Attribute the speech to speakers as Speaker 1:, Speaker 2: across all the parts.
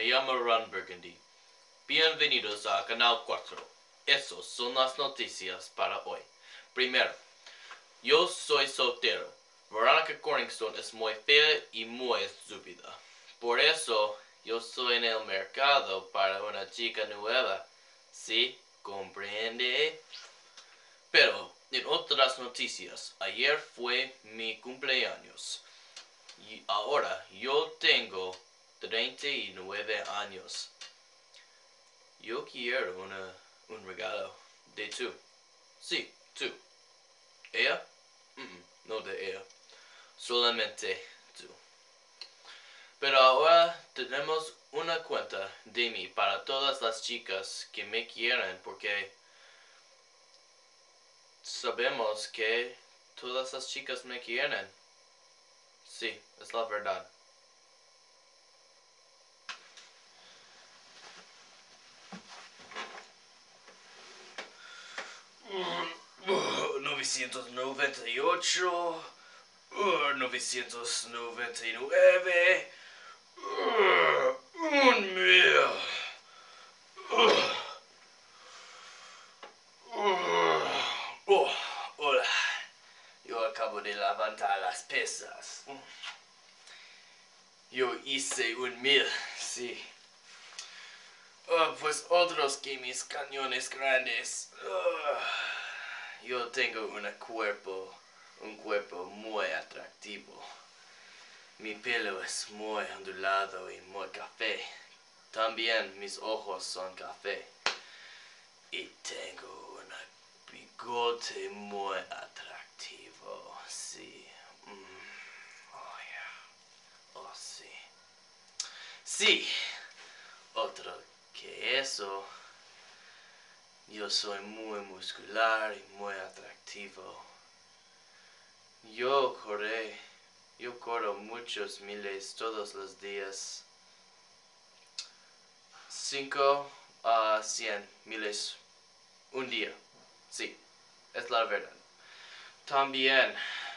Speaker 1: me llamo Burgundy. Bienvenidos a Canal 4. Esas son las noticias para hoy. Primero, yo soy soltero. Veronica Corningstone es muy fea y muy estúpida. Por eso, yo estoy en el mercado para una chica nueva. ¿Sí? ¿Comprende? Pero, en otras noticias, ayer fue mi cumpleaños. Y ahora yo tengo 39 años. Yo quiero un regalo de tú. Sí, tú. ¿Ella? No de ella. Solamente tú. Pero ahora tenemos una cuenta de mí para todas las chicas que me quieren porque sabemos que todas las chicas me quieren. Sí, es la verdad. $998, $999, $1,000. Oh, hola. Yo acabo de levantar las pesas. Yo hice 1,000, sí. Pues otros que mis cañones grandes. Yo tengo un cuerpo muy atractivo. Mi pelo es muy ondulado y muy café. También mis ojos son café. Y tengo un bigote muy atractivo, sí. Oh, yeah. Oh, sí. Sí. Otro que eso. Yo soy muy muscular y muy atractivo. Yo corro muchos miles todos los días. 5 a 100 miles un día. Sí, es la verdad. También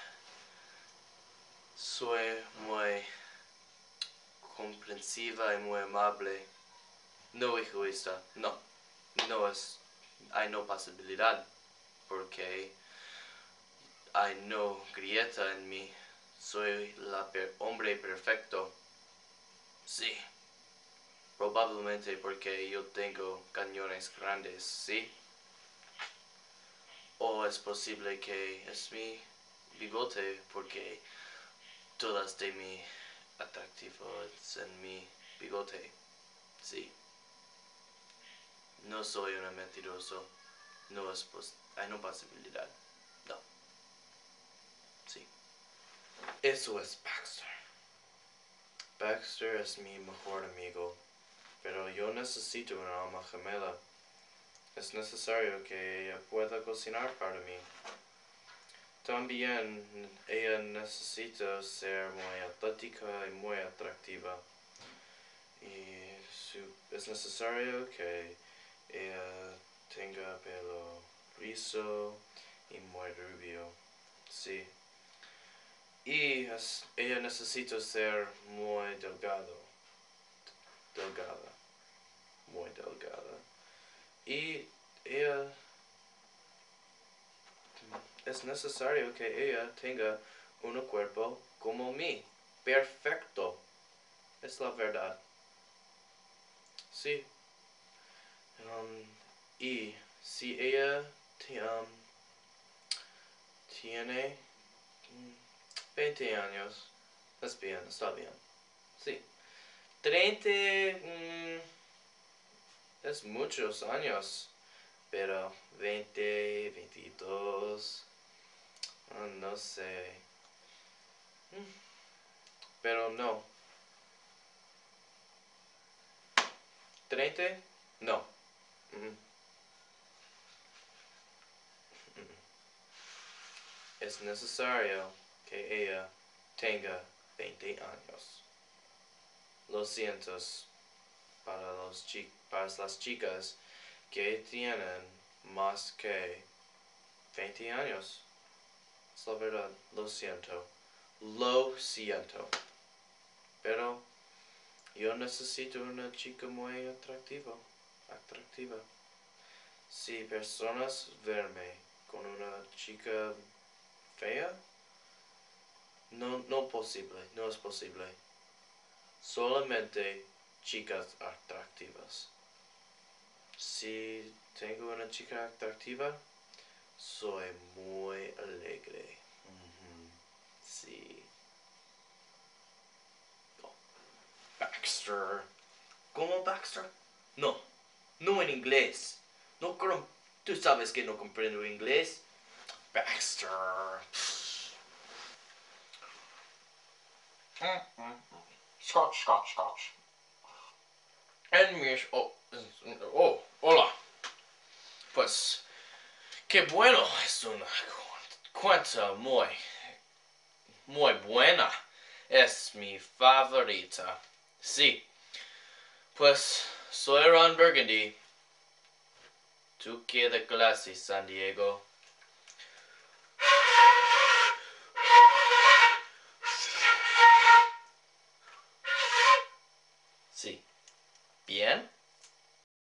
Speaker 1: soy muy comprensiva y muy amable. No egoísta, no hay no posibilidad, porque hay no grieta en mí. Soy hombre perfecto. Sí, probablemente porque yo tengo cañones grandes, ¿sí? O es posible que es mi bigote, porque todas de mi atractivo es en mi bigote, sí. No soy un mentiroso. Hay no posibilidad. No. Sí. Eso es Baxter. Baxter es mi mejor amigo. Pero yo necesito una alma gemela. Es necesario que ella pueda cocinar para mí. También ella necesita ser muy atlética y muy atractiva. Y es necesario que ella tenga pelo rizo y muy rubio. Sí. Y ella necesita ser muy delgada. Muy delgada. Y ella es necesario que ella tenga un cuerpo como mí. Perfecto. Es la verdad. Sí. Y si ella tiene 20 años, es bien, está bien. Sí. 30 es muchos años, pero 20, 22, no sé. Pero no. 30, no. Es necesario que ella tenga 20 años. Lo siento para las chicas que tienen más que 20 años. Es la verdad, lo siento. Lo siento. Pero Yo necesito una chica muy atractiva. Si personas verme con una chica fea, no es posible. Solamente chicas atractivas. Si tengo una chica atractiva, soy muy alegre. Sí. Oh, Baxter. ¿Cómo Baxter? No, no en inglés. No, tú sabes que no comprendo inglés. Baxter.
Speaker 2: Scotch, Scotch, Scotch.
Speaker 1: Hola. Pues, qué bueno. Es una cuenta muy buena. Es mi favorita. Sí. Pues, soy Ron Burgundy. ¿Tú qué de clase, San Diego? Sí. ¿Bien?